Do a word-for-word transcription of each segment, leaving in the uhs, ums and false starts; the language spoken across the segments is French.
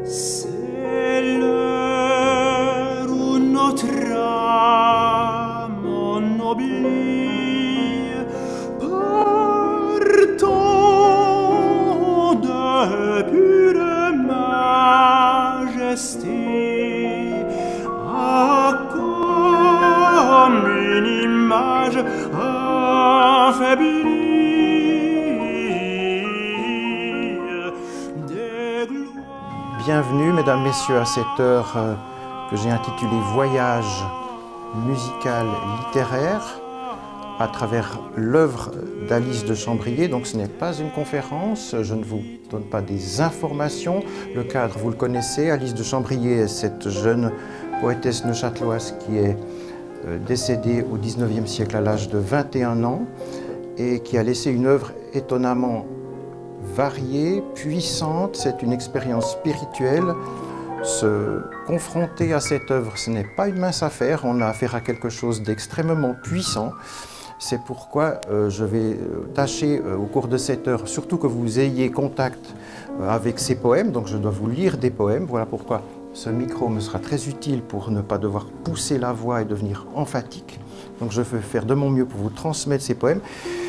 C'est l'heure où notre âme ennoblie, partons de pure majesté, ah, comme une image affaiblie. Bienvenue, mesdames, messieurs, à cette heure euh, que j'ai intitulée Voyage musical littéraire à travers l'œuvre d'Alice de Chambrier. Donc ce n'est pas une conférence, je ne vous donne pas des informations. Le cadre, vous le connaissez, Alice de Chambrier est cette jeune poétesse neuchâteloise qui est euh, décédée au dix-neuvième siècle à l'âge de vingt et un ans et qui a laissé une œuvre étonnamment variée, puissante. C'est une expérience spirituelle. Se confronter à cette œuvre, ce n'est pas une mince affaire. On a affaire à quelque chose d'extrêmement puissant. C'est pourquoi euh, je vais tâcher euh, au cours de cette heure, surtout que vous ayez contact euh, avec ces poèmes. Donc je dois vous lire des poèmes. Voilà pourquoi ce micro me sera très utile pour ne pas devoir pousser la voix et devenir emphatique. Donc je vais faire de mon mieux pour vous transmettre ces poèmes.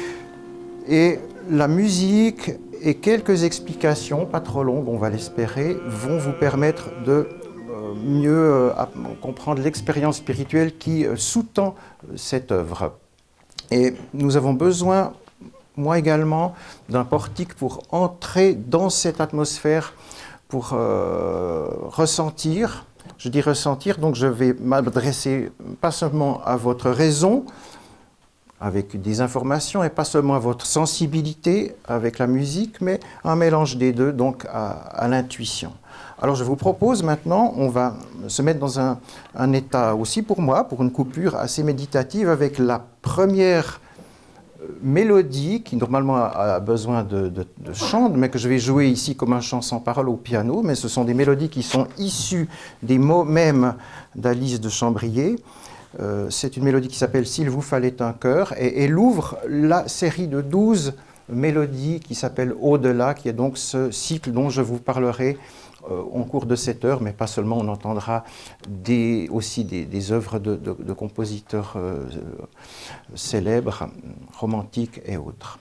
Et la musique et quelques explications, pas trop longues, on va l'espérer, vont vous permettre de euh, mieux euh, comprendre l'expérience spirituelle qui euh, sous-tend cette œuvre. Et nous avons besoin, moi également, d'un portique pour entrer dans cette atmosphère, pour euh, ressentir. Je dis ressentir, donc je vais m'adresser pas seulement à votre raison, avec des informations, et pas seulement à votre sensibilité avec la musique, mais un mélange des deux, donc à, à l'intuition. Alors je vous propose maintenant, on va se mettre dans un, un état aussi pour moi, pour une coupure assez méditative, avec la première mélodie qui normalement a, a besoin de, de, de chant, mais que je vais jouer ici comme un chant sans parole au piano, mais ce sont des mélodies qui sont issues des mots mêmes d'Alice de Chambrier. Euh, c'est une mélodie qui s'appelle « S'il vous fallait un cœur » et elle ouvre la série de douze mélodies qui s'appelle « Au-delà », qui est donc ce cycle dont je vous parlerai euh, au cours de cette heure, mais pas seulement, on entendra des, aussi des, des œuvres de, de, de compositeurs euh, célèbres, romantiques et autres.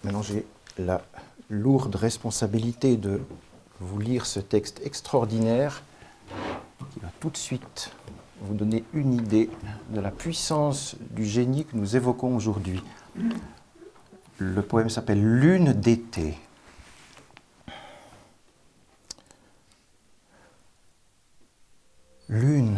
Maintenant, j'ai la lourde responsabilité de vous lire ce texte extraordinaire qui va tout de suite vous donner une idée de la puissance du génie que nous évoquons aujourd'hui. Le poème s'appelle « Lune d'été ». Lune,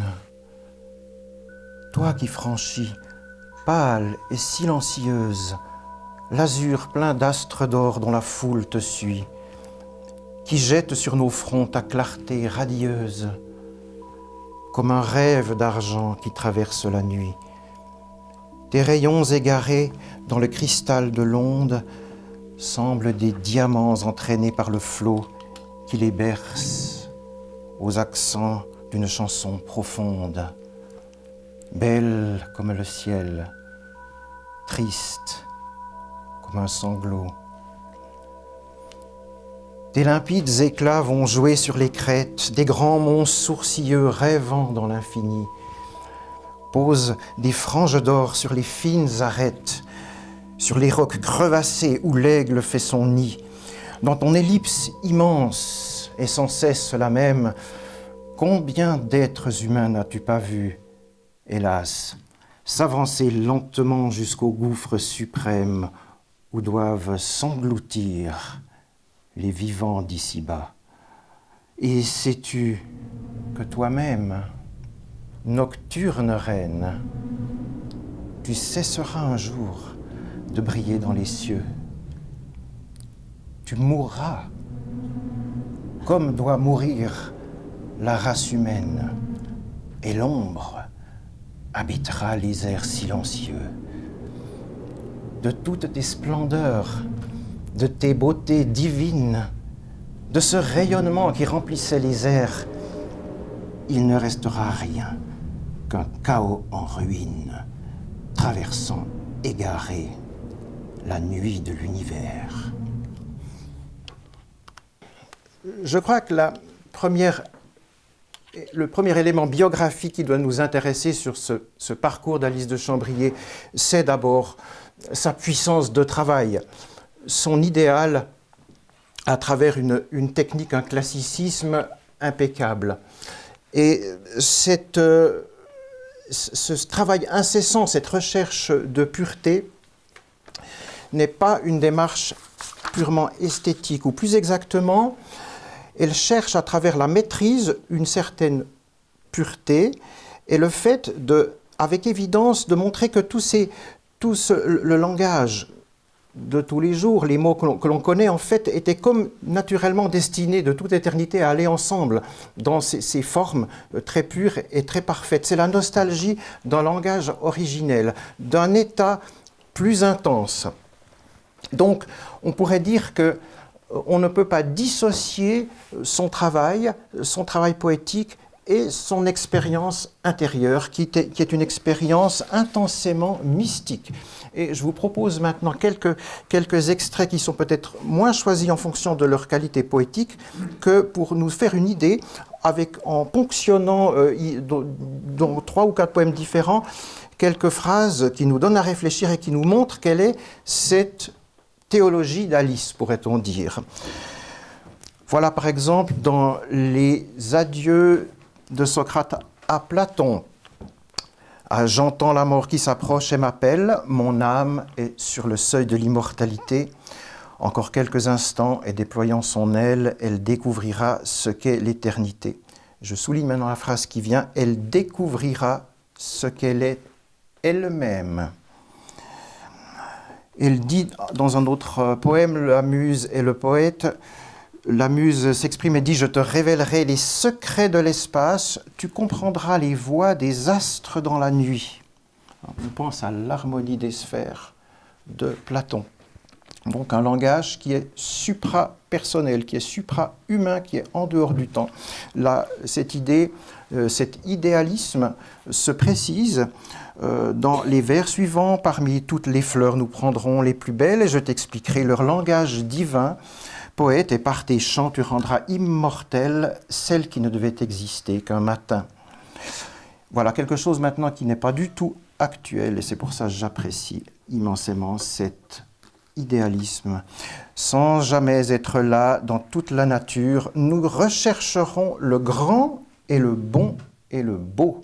toi qui franchis, pâle et silencieuse, l'azur plein d'astres d'or dont la foule te suit, qui jette sur nos fronts ta clarté radieuse, comme un rêve d'argent qui traverse la nuit. Tes rayons égarés dans le cristal de l'onde semblent des diamants entraînés par le flot qui les berce aux accents d'une chanson profonde, belle comme le ciel, triste comme un sanglot. Des limpides éclats vont jouer sur les crêtes, des grands monts sourcilleux rêvant dans l'infini, posent des franges d'or sur les fines arêtes, sur les rocs crevassés où l'aigle fait son nid. Dans ton ellipse immense et sans cesse la même, combien d'êtres humains n'as-tu pas vu, hélas, s'avancer lentement jusqu'au gouffre suprême où doivent s'engloutir les vivants d'ici-bas. Et sais-tu que toi-même, nocturne reine, tu cesseras un jour de briller dans les cieux. Tu mourras comme doit mourir la race humaine, et l'ombre habitera les airs silencieux. De toutes tes splendeurs, de tes beautés divines, de ce rayonnement qui remplissait les airs, il ne restera rien qu'un chaos en ruine, traversant égaré la nuit de l'univers. Je crois que la première Le premier élément biographique qui doit nous intéresser sur ce, ce parcours d'Alice de Chambrier, c'est d'abord sa puissance de travail, son idéal à travers une, une technique, un classicisme impeccable. Et cette, euh, ce travail incessant, cette recherche de pureté, n'est pas une démarche purement esthétique, ou plus exactement, elle cherche à travers la maîtrise une certaine pureté et le fait de, avec évidence, de montrer que tout, ces, tout ce, le langage de tous les jours, les mots que l'on connaît, en fait, étaient comme naturellement destinés de toute éternité à aller ensemble dans ces, ces formes très pures et très parfaites. C'est la nostalgie d'un langage originel, d'un état plus intense. Donc, on pourrait dire que on ne peut pas dissocier son travail, son travail poétique et son expérience intérieure, qui est, qui est une expérience intensément mystique. Et je vous propose maintenant quelques, quelques extraits qui sont peut-être moins choisis en fonction de leur qualité poétique que pour nous faire une idée, avec, en ponctionnant euh, dans trois ou quatre poèmes différents, quelques phrases qui nous donnent à réfléchir et qui nous montrent quelle est cette théologie d'Alice, pourrait-on dire. Voilà par exemple dans les adieux de Socrate à Platon. Ah, j'entends la mort qui s'approche et m'appelle, mon âme est sur le seuil de l'immortalité. Encore quelques instants et déployant son aile, elle découvrira ce qu'est l'éternité. Je souligne maintenant la phrase qui vient, elle découvrira ce qu'elle est elle-même. Elle dit dans un autre poème, la muse et le poète, la muse s'exprime et dit « Je te révélerai les secrets de l'espace, tu comprendras les voix des astres dans la nuit. » On pense à l'harmonie des sphères de Platon. Donc un langage qui est supra-personnel, qui est supra-humain, qui est en dehors du temps. Là, cette idée, euh, cet idéalisme se précise euh, dans les vers suivants. Parmi toutes les fleurs, nous prendrons les plus belles et je t'expliquerai leur langage divin. Poète, et par tes chants, tu rendras immortelle celle qui ne devait exister qu'un matin. Voilà quelque chose maintenant qui n'est pas du tout actuel et c'est pour ça que j'apprécie immensément cette idéalisme. Sans jamais être là dans toute la nature, nous rechercherons le grand et le bon et le beau.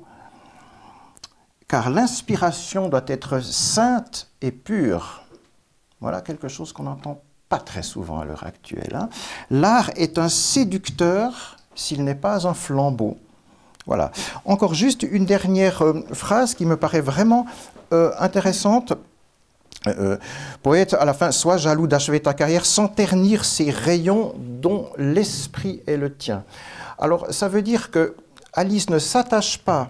Car l'inspiration doit être sainte et pure. Voilà quelque chose qu'on n'entend pas très souvent à l'heure actuelle. Hein. L'art est un séducteur s'il n'est pas un flambeau. Voilà. Encore juste une dernière euh, phrase qui me paraît vraiment euh, intéressante. Euh, poète, à la fin, sois jaloux d'achever ta carrière sans ternir ces rayons dont l'esprit est le tien. Alors, ça veut dire que Alice ne s'attache pas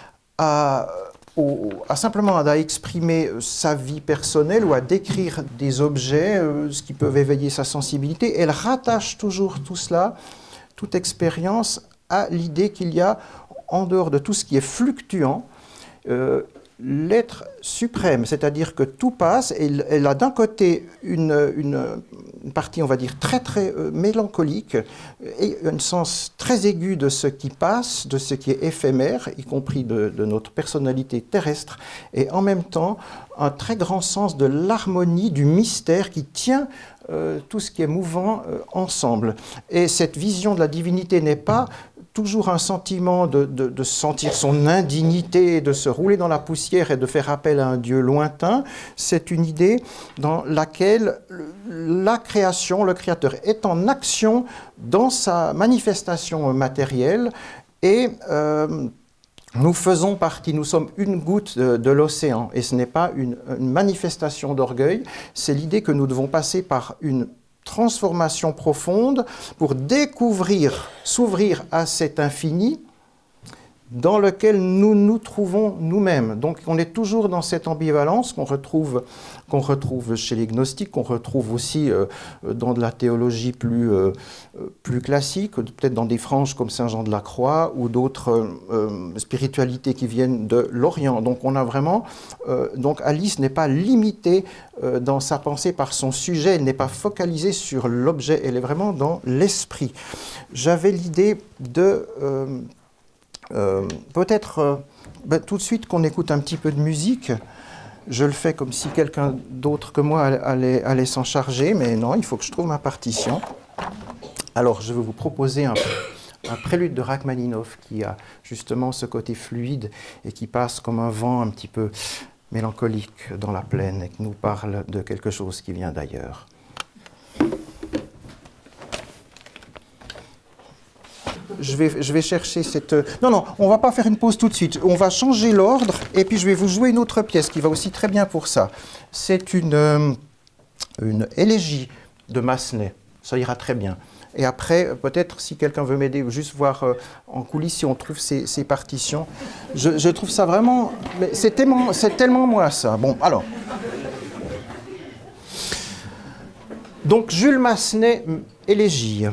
à, au, à simplement à exprimer sa vie personnelle ou à décrire des objets, euh, ce qui peuvent éveiller sa sensibilité. Elle rattache toujours tout cela, toute expérience, à l'idée qu'il y a, en dehors de tout ce qui est fluctuant, euh, l'être suprême, c'est-à-dire que tout passe, et elle a d'un côté une, une, une partie, on va dire, très très euh, mélancolique, et un sens très aigu de ce qui passe, de ce qui est éphémère, y compris de, de notre personnalité terrestre, et en même temps un très grand sens de l'harmonie, du mystère qui tient euh, tout ce qui est mouvant euh, ensemble. Et cette vision de la divinité n'est pas toujours un sentiment de, de, de sentir son indignité, de se rouler dans la poussière et de faire appel à un Dieu lointain. C'est une idée dans laquelle la création, le Créateur est en action dans sa manifestation matérielle et euh, nous faisons partie, nous sommes une goutte de, de l'océan et ce n'est pas une, une manifestation d'orgueil, c'est l'idée que nous devons passer par une transformation profonde pour découvrir, s'ouvrir à cet infini dans lequel nous nous trouvons nous-mêmes. Donc on est toujours dans cette ambivalence qu'on retrouve, qu'on retrouve chez les gnostiques, qu'on retrouve aussi euh, dans de la théologie plus, euh, plus classique, peut-être dans des franges comme Saint Jean de la Croix ou d'autres euh, spiritualités qui viennent de l'Orient. Donc on a vraiment, euh, donc Alice n'est pas limitée euh, dans sa pensée par son sujet, elle n'est pas focalisée sur l'objet, elle est vraiment dans l'esprit. J'avais l'idée de euh, Euh, peut-être euh, ben, tout de suite qu'on écoute un petit peu de musique. Je le fais comme si quelqu'un d'autre que moi allait, allait s'en charger, mais non, il faut que je trouve ma partition. Alors, je vais vous proposer un, un prélude de Rachmaninov qui a justement ce côté fluide et qui passe comme un vent un petit peu mélancolique dans la plaine et qui nous parle de quelque chose qui vient d'ailleurs. Je vais, je vais chercher cette... Non, non, on ne va pas faire une pause tout de suite. On va changer l'ordre et puis je vais vous jouer une autre pièce qui va aussi très bien pour ça. C'est une, euh, une élégie de Massenet. Ça ira très bien. Et après, peut-être, si quelqu'un veut m'aider, juste voir euh, en coulisses si on trouve ces, ces partitions. Je, je trouve ça vraiment... C'est tellement, c'est tellement moi, ça. Bon, alors... Donc, Jules Massenet, élégie.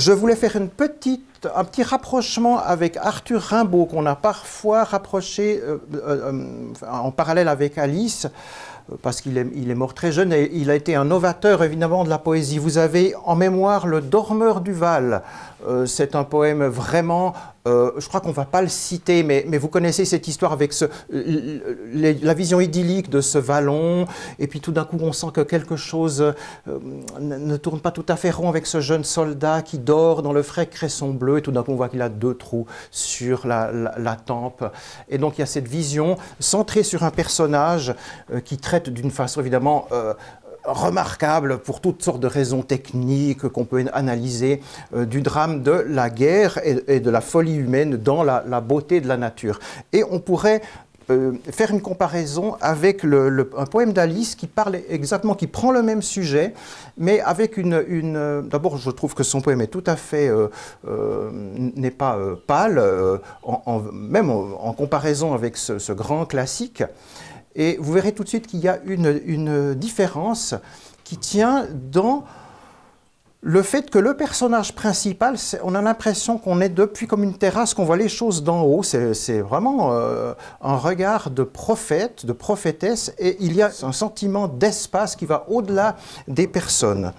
je voulais faire une petite, un petit rapprochement avec Arthur Rimbaud, qu'on a parfois rapproché euh, euh, en parallèle avec Alice, parce qu'il est, il est mort très jeune et il a été un novateur évidemment de la poésie. Vous avez en mémoire Le Dormeur du Val. Euh, c'est un poème vraiment, euh, je crois qu'on ne va pas le citer, mais, mais vous connaissez cette histoire avec ce, les, la vision idyllique de ce vallon, et puis tout d'un coup on sent que quelque chose euh, ne tourne pas tout à fait rond avec ce jeune soldat qui dort dans le frais cresson bleu, et tout d'un coup on voit qu'il a deux trous sur la, la, la tempe. Et donc il y a cette vision centrée sur un personnage euh, qui traite d'une façon évidemment euh, remarquable pour toutes sortes de raisons techniques qu'on peut analyser euh, du drame de la guerre et, et de la folie humaine dans la, la beauté de la nature. Et on pourrait euh, faire une comparaison avec le, le, un poème d'Alice qui parle exactement, qui prend le même sujet, mais avec une... une d'abord, je trouve que son poème est tout à fait... Euh, euh, n'est pas euh, pâle, euh, en, en, même en, en comparaison avec ce, ce grand classique. Et vous verrez tout de suite qu'il y a une, une différence qui tient dans le fait que le personnage principal, on a l'impression qu'on est depuis comme une terrasse, qu'on voit les choses d'en haut. C'est vraiment euh, un regard de prophète, de prophétesse, et il y a un sentiment d'espace qui va au-delà des personnes.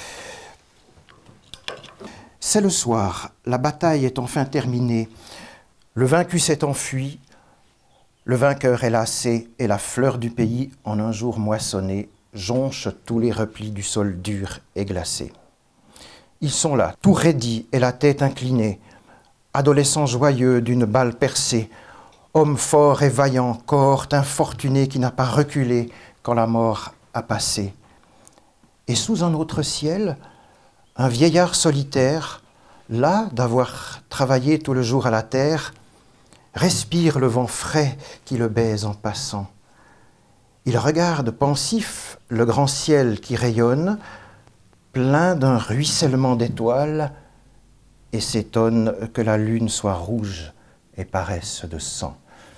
C'est le soir, la bataille est enfin terminée, le vaincu s'est enfui, le vainqueur est lassé et la fleur du pays, en un jour moissonné, jonche tous les replis du sol dur et glacé. Ils sont là, tout raidis et la tête inclinée, adolescents joyeux d'une balle percée, hommes forts et vaillants, cohorte infortunée qui n'a pas reculé quand la mort a passé. Et sous un autre ciel, un vieillard solitaire, las d'avoir travaillé tout le jour à la terre, respire le vent frais qui le baise en passant. Il regarde pensif le grand ciel qui rayonne, plein d'un ruissellement d'étoiles, et s'étonne que la lune soit rouge et paraisse de sang.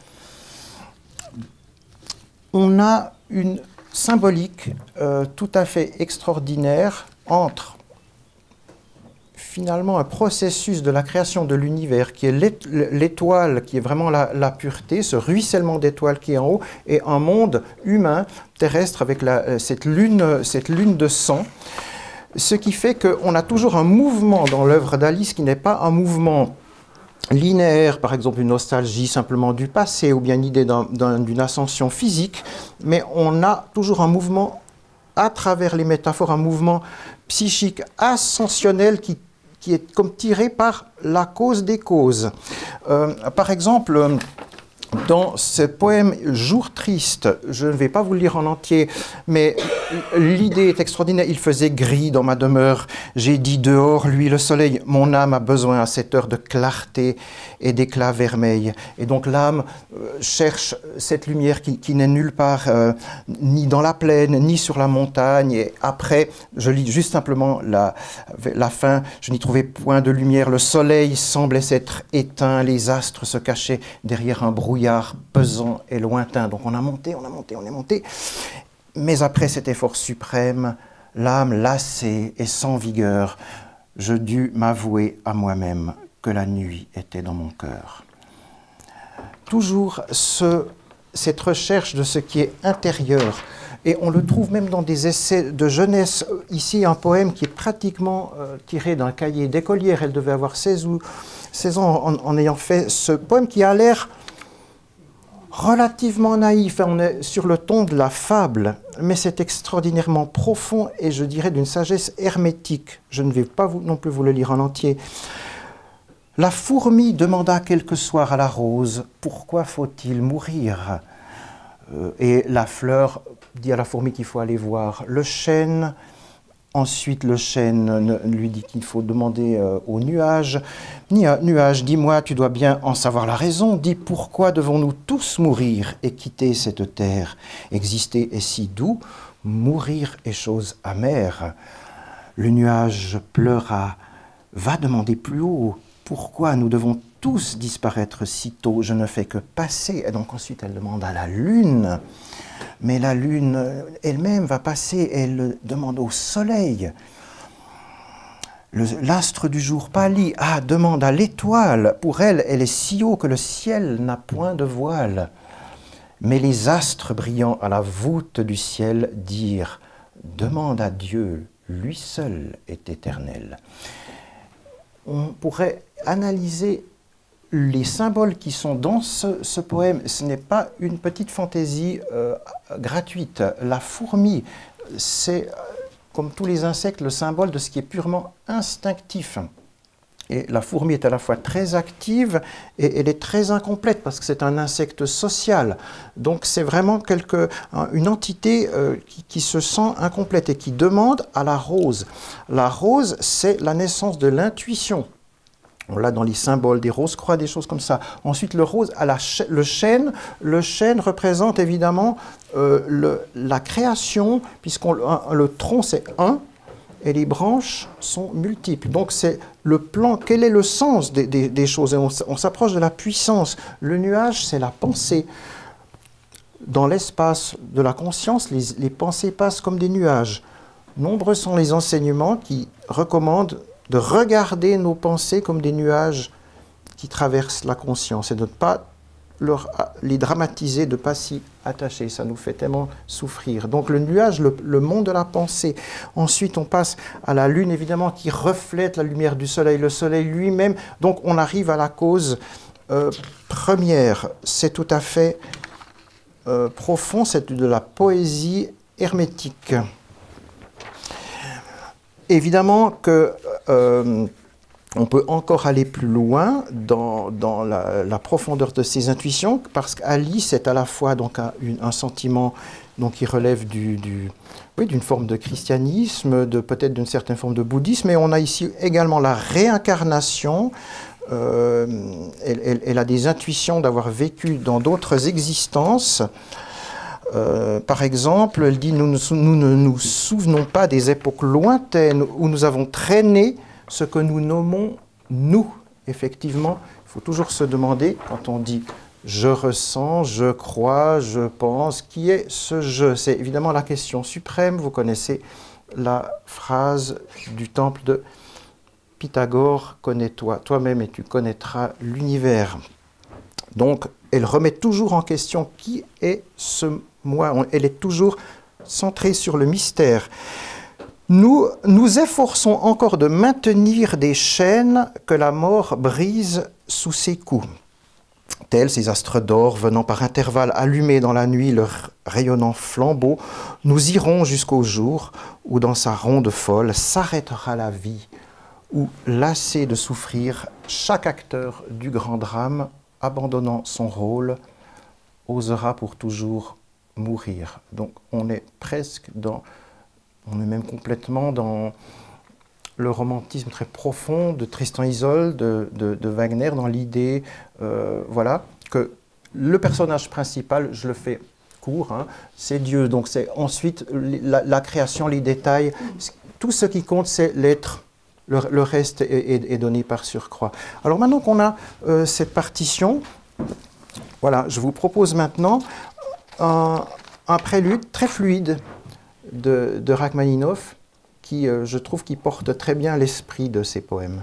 On a une symbolique euh, tout à fait extraordinaire entre finalement un processus de la création de l'univers qui est l'étoile, qui est vraiment la, la pureté, ce ruissellement d'étoiles qui est en haut, et un monde humain, terrestre, avec la, cette, lune, cette lune de sang. Ce qui fait qu'on a toujours un mouvement dans l'œuvre d'Alice qui n'est pas un mouvement linéaire, par exemple une nostalgie simplement du passé, ou bien une idée d'une ascension physique, mais on a toujours un mouvement à travers les métaphores, un mouvement psychique ascensionnel qui qui est comme tiré par la cause des causes. Euh, par exemple, dans ce poème « Jour triste », je ne vais pas vous le lire en entier, mais l'idée est extraordinaire. Il faisait gris dans ma demeure. J'ai dit dehors, lui le soleil, mon âme a besoin à cette heure de clarté et d'éclat vermeil. Et donc l'âme euh, cherche cette lumière qui, qui n'est nulle part, euh, ni dans la plaine, ni sur la montagne. Et après, je lis juste simplement la, la fin, je n'y trouvais point de lumière. Le soleil semblait s'être éteint, les astres se cachaient derrière un brouillard pesant et lointain. Donc on a monté, on a monté, on est monté. Mais après cet effort suprême, l'âme lassée et sans vigueur, je dus m'avouer à moi-même que la nuit était dans mon cœur. Toujours ce, cette recherche de ce qui est intérieur, et on le trouve même dans des essais de jeunesse. Ici, un poème qui est pratiquement euh, tiré d'un cahier d'écolière. Elle devait avoir seize, ou, seize ans en, en ayant fait ce poème qui a l'air relativement naïf. On est sur le ton de la fable, mais c'est extraordinairement profond et je dirais d'une sagesse hermétique. Je ne vais pas vous, non plus vous le lire en entier. La fourmi demanda quelque soir à la rose, « Pourquoi faut-il mourir ?» euh, Et la fleur dit à la fourmi qu'il faut aller voir le chêne. Ensuite, le chêne lui dit qu'il faut demander euh, au nuage. « Nuage, dis-moi, tu dois bien en savoir la raison. Dis, pourquoi devons-nous tous mourir et quitter cette terre? Exister est si doux, mourir est chose amère. » Le nuage pleura. « Va demander plus haut. Pourquoi nous devons tous disparaître si tôt? Je ne fais que passer. » Et donc ensuite, elle demande à la lune. Mais la lune elle-même va passer, elle demande au soleil. L'astre du jour pâlit. Ah, demande à l'étoile. Pour elle, elle est si haut que le ciel n'a point de voile. Mais les astres brillants à la voûte du ciel dirent, demande à Dieu, lui seul est éternel. On pourrait analyser les symboles qui sont dans ce, ce poème. Ce n'est pas une petite fantaisie euh, gratuite. La fourmi, c'est, comme tous les insectes, le symbole de ce qui est purement instinctif. Et la fourmi est à la fois très active et elle est très incomplète parce que c'est un insecte social. Donc c'est vraiment quelque, une entité euh, qui, qui se sent incomplète et qui demande à la rose. La rose, c'est la naissance de l'intuition. On l'a dans les symboles des rose-croix, des choses comme ça. Ensuite, le rose a la ch le chêne. Le chêne représente évidemment euh, le, la création, puisqu'on le tronc c'est un, et les branches sont multiples. Donc c'est le plan, quel est le sens des, des, des choses? Et on, on s'approche de la puissance. Le nuage, c'est la pensée. Dans l'espace de la conscience, les, les pensées passent comme des nuages. Nombreux sont les enseignements qui recommandent de regarder nos pensées comme des nuages qui traversent la conscience et de ne pas leur, les dramatiser, de ne pas s'y attacher. Ça nous fait tellement souffrir. Donc le nuage, le, le monde de la pensée. Ensuite, on passe à la lune, évidemment, qui reflète la lumière du soleil, le soleil lui-même. Donc on arrive à la cause euh, première. C'est tout à fait euh, profond, c'est de la poésie hermétique. Évidemment que euh, on peut encore aller plus loin dans, dans la, la profondeur de ces intuitions, parce qu'Alice est à la fois donc un, une, un sentiment donc, qui relève du, du, oui, d'une forme de christianisme, de, peut-être d'une certaine forme de bouddhisme, mais on a ici également la réincarnation. Euh, elle, elle, elle a des intuitions d'avoir vécu dans d'autres existences. Euh, par exemple, elle dit « Nous ne nous, nous, nous souvenons pas des époques lointaines où nous avons traîné ce que nous nommons « nous ». Effectivement, il faut toujours se demander, quand on dit « je ressens »,« je crois »,« je pense », qui est ce « je ». C'est évidemment la question suprême. Vous connaissez la phrase du temple de Pythagore « Connais-toi toi-même et tu connaîtras l'univers ». Donc, elle remet toujours en question qui est ce moi. Elle est toujours centrée sur le mystère. Nous nous efforçons encore de maintenir des chaînes que la mort brise sous ses coups. Tels ces astres d'or venant par intervalles allumer dans la nuit leur rayonnant flambeau, nous irons jusqu'au jour où dans sa ronde folle s'arrêtera la vie, où, lassé de souffrir, chaque acteur du grand drame, abandonnant son rôle, osera pour toujours mourir. Donc on est presque dans, on est même complètement dans le romantisme très profond de Tristan et Isolde, de, de, de Wagner, dans l'idée, euh, voilà, que le personnage principal, je le fais court, hein, c'est Dieu. Donc c'est ensuite la, la création, les détails, tout ce qui compte, c'est l'être. Le, le reste est, est, est donné par surcroît. Alors maintenant qu'on a euh, cette partition, voilà, je vous propose maintenant un, un prélude très fluide de, de Rachmaninov qui, euh, je trouve, qui porte très bien l'esprit de ces poèmes.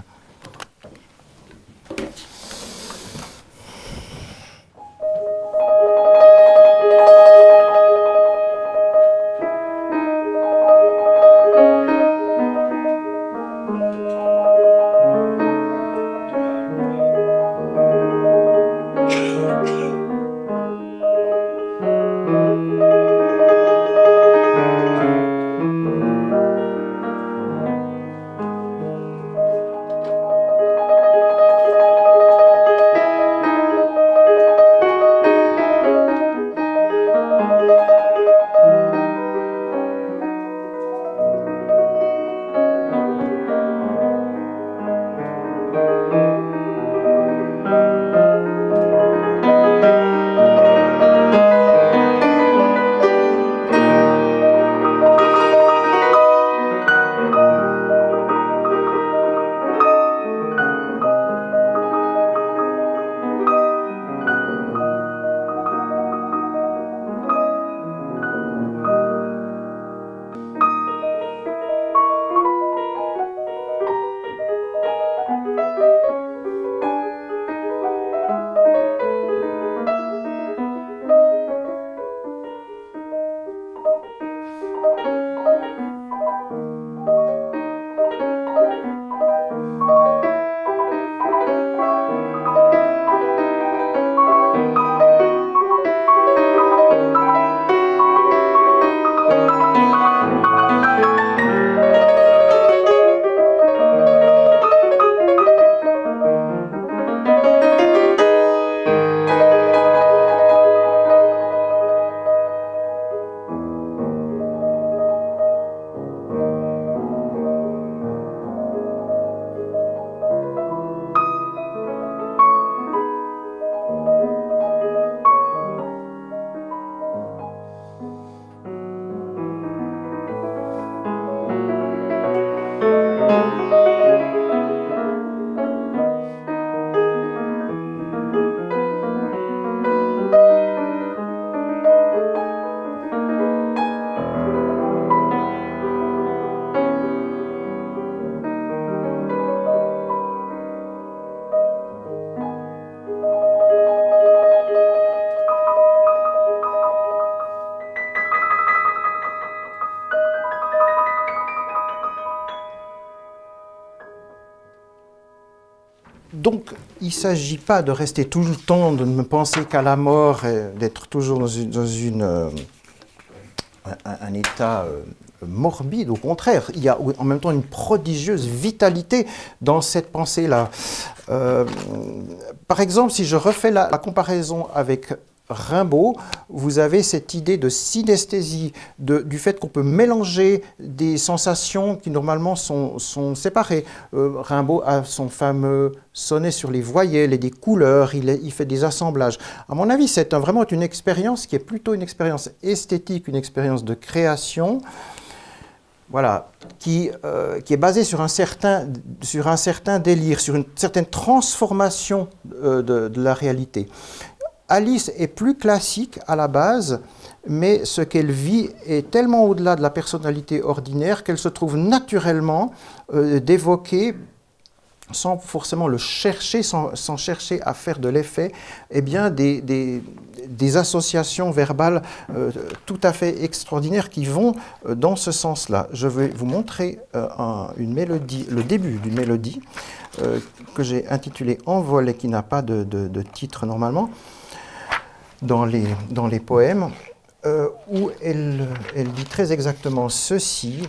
donc, il ne s'agit pas de rester tout le temps, de ne penser qu'à la mort, d'être toujours dans, une, dans une, euh, un, un état euh, morbide. Au contraire, il y a en même temps une prodigieuse vitalité dans cette pensée-là. Euh, par exemple, si je refais la, la comparaison avec Rimbaud, vous avez cette idée de synesthésie, de, du fait qu'on peut mélanger des sensations qui normalement sont, sont séparées. Euh, Rimbaud a son fameux sonnet sur les voyelles et des couleurs, il, il fait des assemblages. À mon avis, c'est un, vraiment une expérience qui est plutôt une expérience esthétique, une expérience de création, voilà, qui, euh, qui est basée sur un, certain, sur un certain délire, sur une certaine transformation euh, de, de la réalité. Alice est plus classique à la base, mais ce qu'elle vit est tellement au-delà de la personnalité ordinaire qu'elle se trouve naturellement euh, d'évoquer, sans forcément le chercher, sans, sans chercher à faire de l'effet, eh bien des, des, des associations verbales euh, tout à fait extraordinaires qui vont euh, dans ce sens-là. Je vais vous montrer euh, un, une mélodie, le début d'une mélodie euh, que j'ai intitulée Envol et qui n'a pas de, de, de titre normalement. Dans les, dans les poèmes, euh, où elle, elle dit très exactement ceci.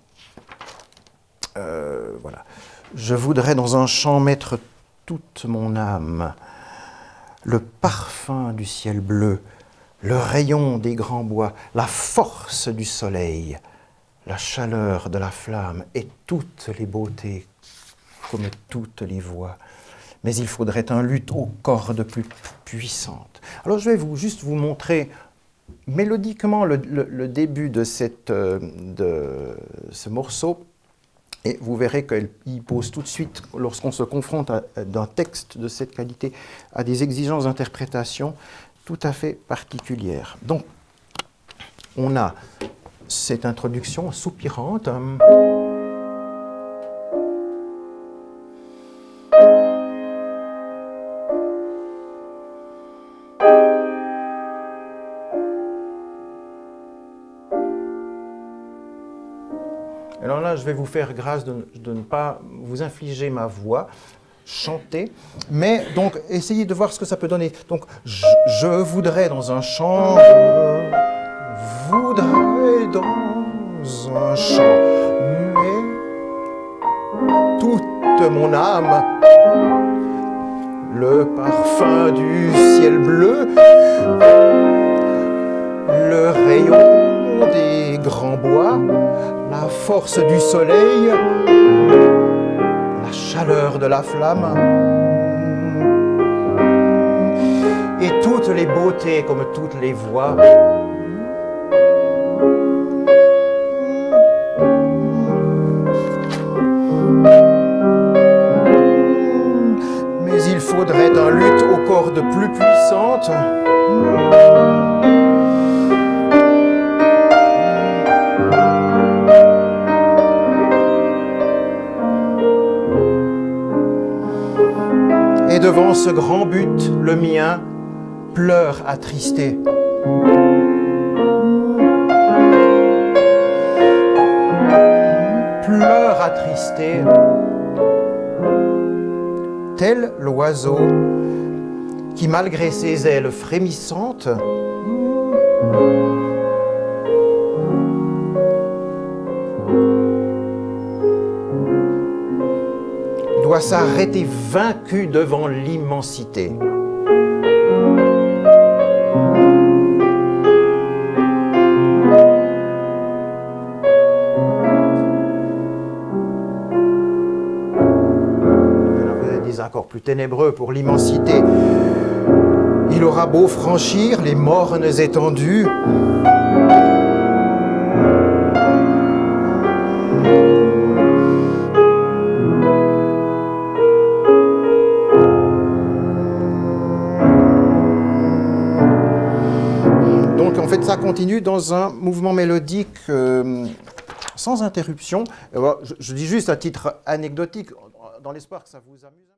Euh, voilà. Je voudrais dans un chant mettre toute mon âme, le parfum du ciel bleu, le rayon des grands bois, la force du soleil, la chaleur de la flamme et toutes les beautés, comme toutes les voix. Mais il faudrait un luth aux cordes plus puissantes. Alors je vais vous, juste vous montrer mélodiquement le, le, le début de, cette, de ce morceau, et vous verrez qu'il pose tout de suite, lorsqu'on se confronte d'un texte de cette qualité, à des exigences d'interprétation tout à fait particulières. Donc, on a cette introduction soupirante. Alors là, je vais vous faire grâce de, de ne pas vous infliger ma voix, chanter, mais donc essayez de voir ce que ça peut donner. Donc, je, je voudrais dans un chant, je voudrais dans un chant, mais toute mon âme, le parfum du ciel bleu, le rayon des grands bois, la force du soleil, la chaleur de la flamme, et toutes les beautés comme toutes les voix. Mais il faudrait un luth aux cordes plus puissantes. Et devant ce grand but, le mien pleure attristé. Pleure attristé, tel l'oiseau qui, malgré ses ailes frémissantes, doit s'arrêter vaincu devant l'immensité. Vous avez des accords plus ténébreux pour l'immensité. Il aura beau franchir les mornes étendues, ça continue dans un mouvement mélodique euh, sans interruption. Alors, je, je dis juste à titre anecdotique, dans l'espoir que ça vous amuse.